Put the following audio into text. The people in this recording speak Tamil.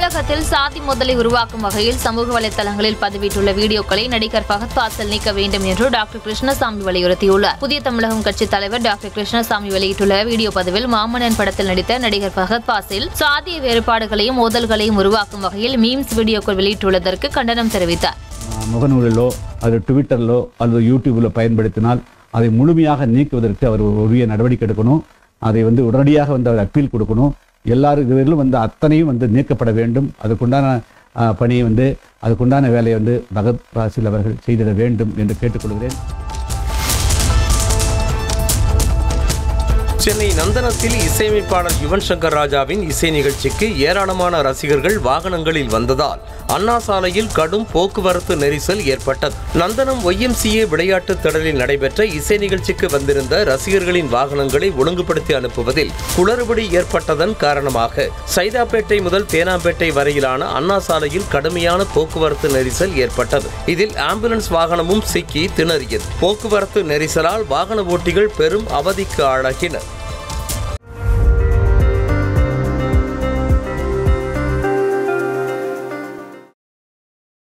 தமிழகத்தில் சாதி மோதலை உருவாக்கும் வகையில் சமூக வலைதளங்களில் பதிவிட்டுள்ள வீடியோக்களை நடிகர் ஃபஹத் ஃபாசில் நீக்க வேண்டும் என்று டாக்டர் கிருஷ்ணசாமி வலியுறுத்தியுள்ளார். புதிய தமிழகம் கட்சித் தலைவர் டாக்டர் கிருஷ்ணசாமி வெளியிட்டுள்ள வீடியோ பதிவில் மாமன்னன் படத்தில் நடித்த நடிகர் ஃபஹத் ஃபாசில் சாதிய வேறுபாடுகளையும் மோதல்களையும் உருவாக்கும் வகையில் மீம்ஸ் வீடியோக்கள் வெளியிட்டுள்ளதற்கு கண்டனம் தெரிவித்தார். முகநூலிலோ அல்லது ட்விட்டரிலோ அல்லது யூடியூபிலோ பயன்படுத்தினால் அதை முழுமையாக நீக்குவதற்கு அவர் உரிய நடவடிக்கை எடுக்கணும். அதை உடனடியாக அவர் அப்பீல் கொடுக்கணும். எல்லாரும் அத்தனையும் நீக்கப்பட வேண்டும். அதுக்குண்டான பணியை அதுக்குண்டான வேலையை ஃபஹத் ஃபாசில் அவர்கள் செய்திட வேண்டும் என்று கேட்டுக்கொள்கிறேன். சென்னை நந்தனத்தில் இசையமைப்பாளர் யுவன் சங்கர் ராஜாவின் இசை நிகழ்ச்சிக்கு ஏராளமான ரசிகர்கள் வாகனங்களில் வந்ததால் அண்ணா சாலையில் கடும் போக்குவரத்து நெரிசல் ஏற்பட்டது. நந்தனம் YMCA விளையாட்டு திடலில் நடைபெற்ற இசை நிகழ்ச்சிக்கு வந்திருந்த ரசிகர்களின் வாகனங்களை ஒழுங்குபடுத்தி அனுப்புவதில் குளறுபடி ஏற்பட்டதன் காரணமாக சைதாப்பேட்டை முதல் தேனாம்பேட்டை வரையிலான அண்ணா சாலையில் கடுமையான போக்குவரத்து நெரிசல் ஏற்பட்டது. இதில் ஆம்புலன்ஸ் வாகனமும் சிக்கி திணறியது. போக்குவரத்து நெரிசலால் வாகன ஓட்டிகள் பெரும் அவதிக்கு ஆளாகினர்.